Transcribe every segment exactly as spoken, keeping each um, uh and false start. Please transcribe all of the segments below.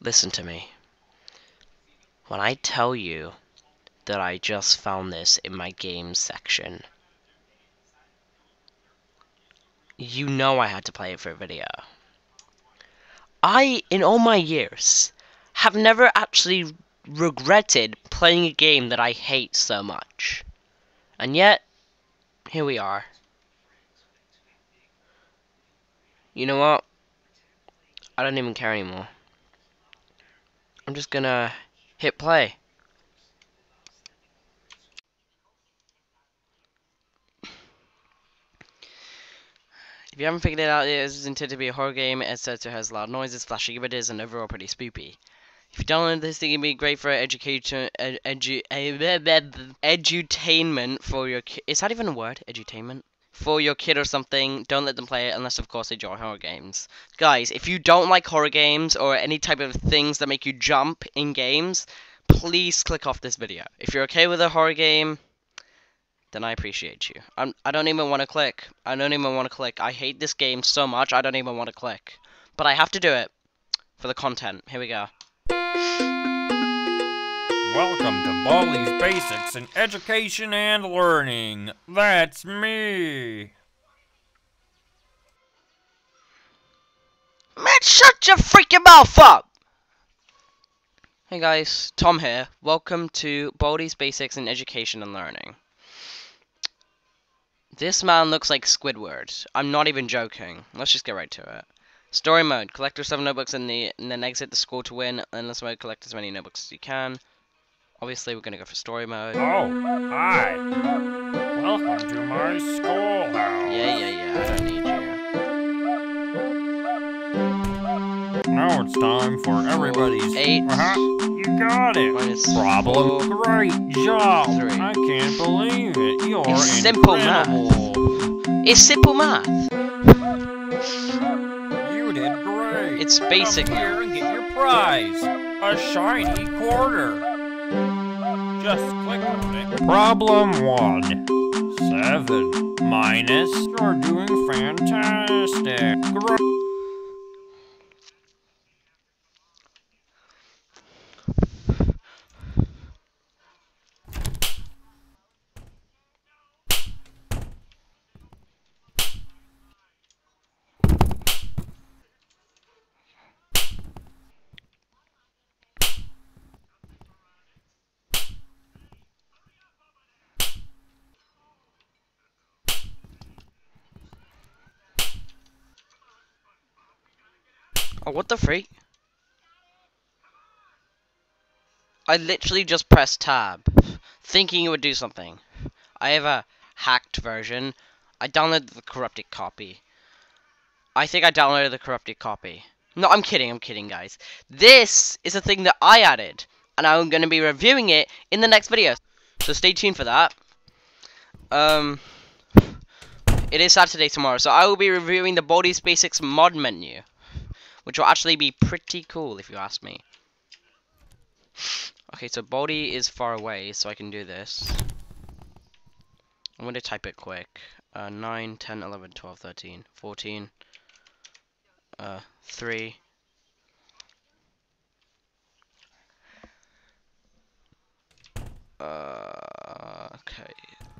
Listen to me. When I tell you that I just found this in my games section, you know I had to play it for a video. I, in all my years, have never actually regretted playing a game that I hate so much. And yet, here we are. You know what? I don't even care anymore. I'm just gonna hit play. If you haven't figured it out, it is intended to be a horror game. It says it has loud noises, flashy images, and overall pretty spoopy. If you download this thing, it'd be great for education, ed, edu, ed, edutainment for your kid. Is that even a word? Edutainment? For your kid or something. Don't let them play it unless, of course, they enjoy horror games. Guys, if you don't like horror games or any type of things that make you jump in games, please click off this video. If you're okay with a horror game, then I appreciate you. I'm, I don't even want to click. I don't even want to click. I hate this game so much, I don't even want to click. But I have to do it for the content. Here we go. Welcome to Baldi's Basics in Education and Learning. That's me. Man, shut your freaking mouth up! Hey guys, Tom here. Welcome to Baldi's Basics in Education and Learning. This man looks like Squidward. I'm not even joking. Let's just get right to it. Story mode. Collect your seven notebooks in the, and then exit the school to win. Endless mode. Collect as many notebooks as you can. Obviously, we're gonna go for story mode. Oh, hi. Welcome to my schoolhouse. Yeah, yeah, yeah. I don't need you. Now it's time for everybody's... Eight. Uh-huh. You got it. Minus Problem. four. Great job. Three. I can't believe it. You're It's simple incredible. It's simple math. You did great. It's basic Come here math. and get your prize. A shiny quarter. Just click on it. Problem one. Seven minus. You're doing fantastic. Great. Oh, what the freak? I literally just pressed tab, thinking it would do something. I have a hacked version. I downloaded the corrupted copy. I think I downloaded the corrupted copy. No, I'm kidding, I'm kidding, guys. This is a thing that I added, and I'm going to be reviewing it in the next video. So stay tuned for that. Um, it is Saturday tomorrow, so I will be reviewing the Baldi's Basics mod menu, which will actually be pretty cool, if you ask me. Okay, so Baldi is far away, so I can do this. I'm going to type it quick. Uh, nine, ten, eleven, twelve, thirteen, fourteen, uh, three. Uh, okay.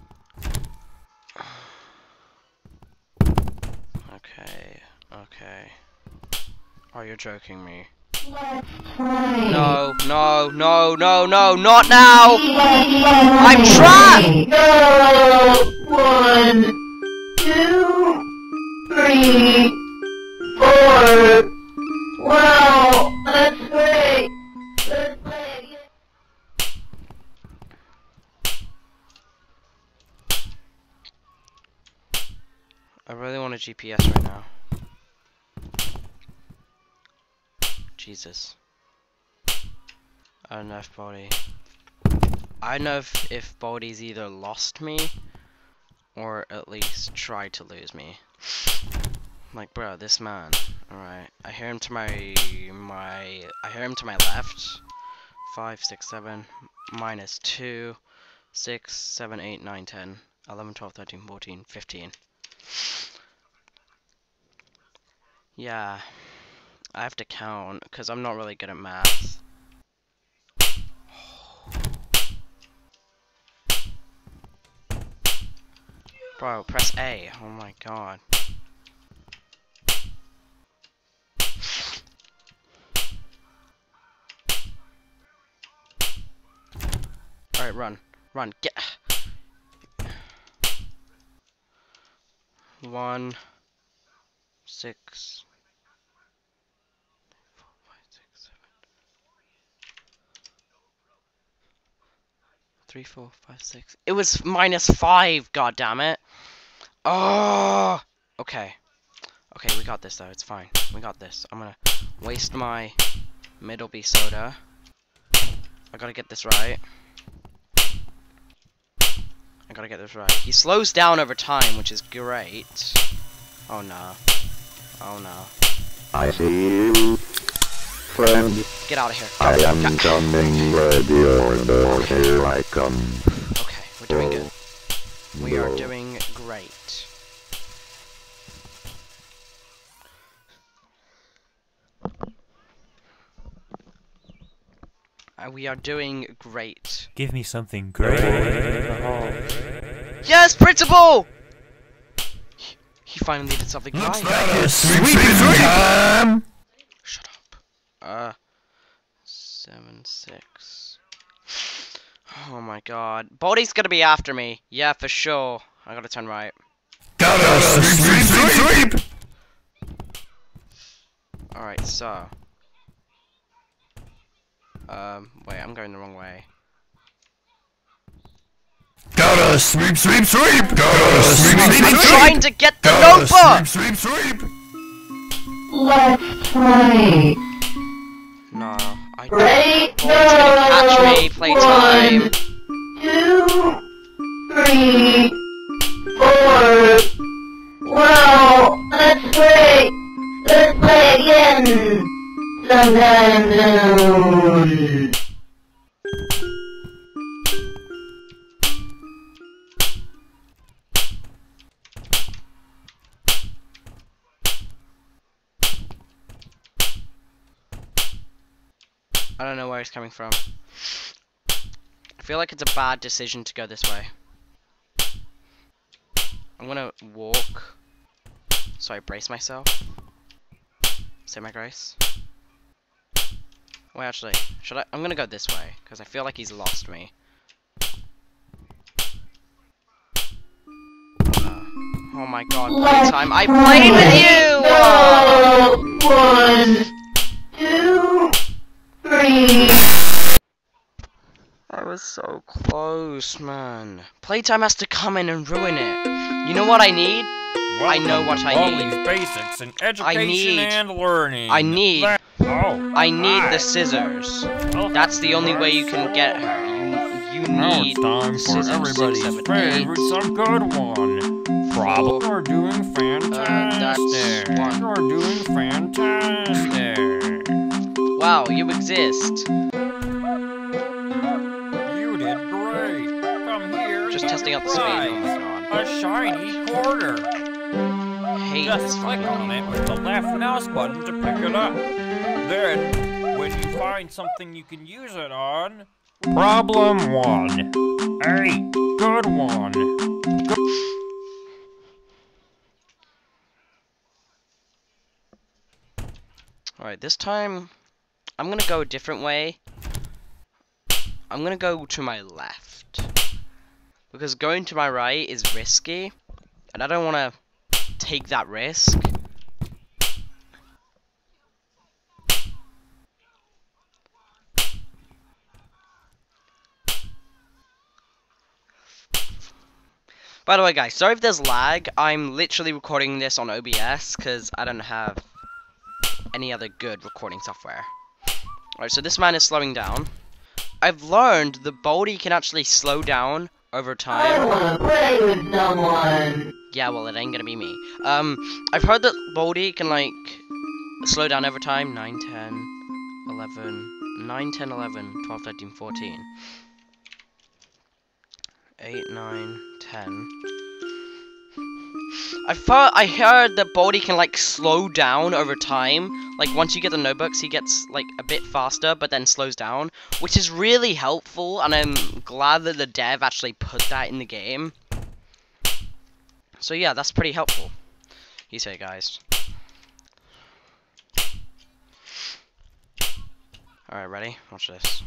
Okay, okay. Oh, you're joking me. No, no, no, no, no, not now! I'm trapped! One, two, three, four. Wow, let's play. Let's play. I really want a G P S right now. Jesus. I don't know if Baldi... I don't know if, if Baldi's either lost me, or at least tried to lose me. Like, bro, this man. Alright. I hear him to my... my... I hear him to my left. five, six, seven, minus two, six, seven, eight, nine, ten, eleven, twelve, thirteen, fourteen, fifteen. Yeah. I have to count, because I'm not really good at math. Bro, press A. Oh my god. Alright, run. Run. Get. One. Six. Four, five, six, seven. Three, four, five, six. It was minus five, god damn it. Oh! Okay. Okay, we got this though, it's fine. We got this. I'm gonna waste my Middleby soda. I gotta get this right. I gotta get this right. He slows down over time, which is great. Oh no. Oh no. I see you, friend. Get out of here. Go. I am Go. coming, ready or no, here I come. Okay, we're doing good. We are doing great. Uh, we are doing great. Give me something great. Yes, principal! He, he finally did something Looks right. like a sweet, sweet, sweet time. Shut up. Uh, seven, six. Oh my god. Bodhi's gonna be after me. Yeah, for sure. I gotta turn right. Got a sweep, sweep, sweep, sweep. Alright, so. Um, wait, I'm going the wrong way. Got a sweep, sweep, sweep. Got a sweep, sweep, I'm sweep. trying to get the Got a notebook! sweep, sweep, sweep. Let's play. No, I Great Bodhi's gonna catch me. Playtime. One, two, three, four. Well, let's play. Let's play again. Sometime soon. I don't know where he's coming from. I feel like it's a bad decision to go this way. I'm gonna walk. So I brace myself. Say my grace. Wait, actually, should I? I'm gonna go this way, because I feel like he's lost me. Uh, oh my god, Let's playtime. I play. played with you! Go. One, two, three. I was so close, man. Playtime has to come in and ruin it. You know what I need? I know what I all need. these basics in education need- and learning. I need- That- oh, I need hi. the scissors. Well, That's the only way you can get her. You, you Now need it's time the for scissors. everybody's Six, seven, eight. favorite, some good one. Problem. You're doing fantastic. Uh, one. You're doing fantastic. Wow, you exist. You did great. Come here. Just and testing out the speed. Oh my god. A shiny quarter. I hate Just this click fucking on game. it with the left mouse button to pick it up. Then, when you find something you can use it on... Problem one. Hey, good one. Alright, this time I'm gonna go a different way. I'm gonna go to my left. Because going to my right is risky. And I don't wanna take that risk. By the way, guys, sorry if there's lag. I'm literally recording this on O B S because I don't have any other good recording software. Alright, so this man is slowing down. I've learned the Baldy can actually slow down over I time. wanna play with someone. Yeah, well, it ain't gonna be me. Um, I've heard that Baldy can, like, slow down over time. nine, ten, eleven, nine, ten, eleven, twelve, thirteen, fourteen. eight, nine, ten. I thought I heard that Baldi can like slow down over time. Like once you get the notebooks, he gets like a bit faster, but then slows down, which is really helpful. And I'm glad that the dev actually put that in the game. So yeah, that's pretty helpful. You say, guys. All right, ready? Watch this.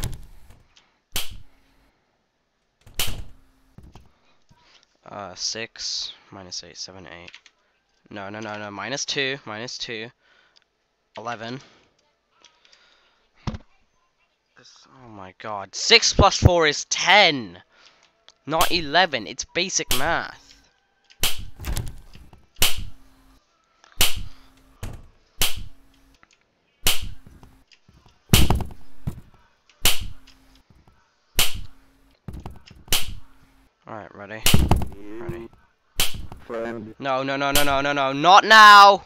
Uh, six, minus eight, seven, eight. No, no, no, no, minus two, minus two. eleven. This, oh my god. six plus four is ten! Not eleven, it's basic math. Alright, ready? Ready. Friend. No, no, no, no, no, no, no, not now!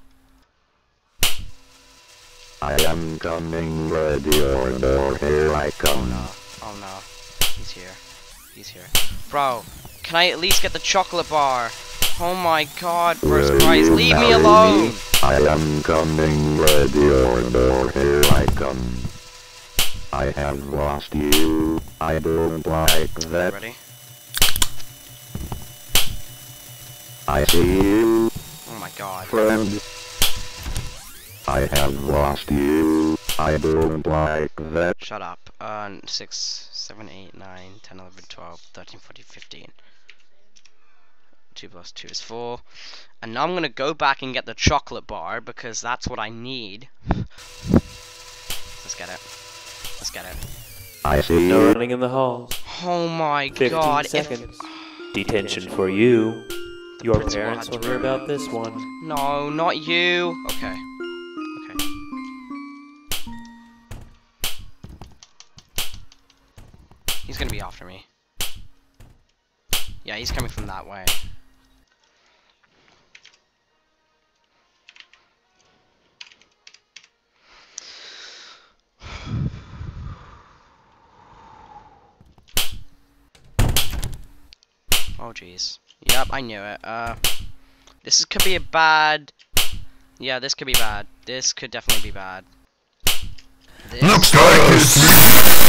I am coming, ready or no, here I Oh come. no, oh no. He's here. He's here. Bro, can I at least get the chocolate bar? Oh my god, Bruce Will Christ, you leave me marry alone! me? I am coming, ready or no, here I come. I have lost you, I don't like that. Ready? I see you, Oh my god. friend. I have lost you, I don't like that. Shut up. Uh, six, seven, eight, nine, ten, eleven, twelve, thirteen, fourteen, fifteen. two plus two is four. And now I'm gonna go back and get the chocolate bar because that's what I need. Let's get it. Let's get it. I see No you, running in the halls. Oh my Fifteen god. if- seconds. Detention for you. The Your principal parents had will to hear run. about this one. No, not you. Okay. Okay. He's gonna be after me. Yeah, he's coming from that way. Oh jeez. Yep, I knew it. Uh, this is, could be a bad. Yeah, this could be bad. This could definitely be bad. This... Looks like it's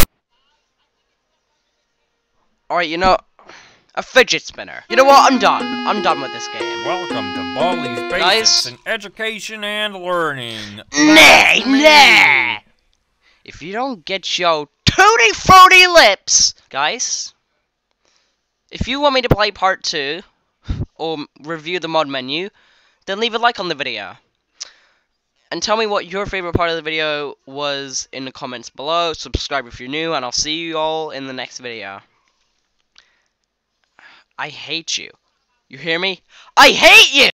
Alright, you know, a fidget spinner. You know what? I'm done. I'm done with this game. Welcome to Baldi's Basics Guys. in Education and Learning. Nay, nay! If you don't get your tutti frutti lips, guys, if you want me to play part two, or review the mod menu, then leave a like on the video. And tell me what your favorite part of the video was in the comments below. Subscribe if you're new, and I'll see you all in the next video. I hate you. You hear me? I hate you!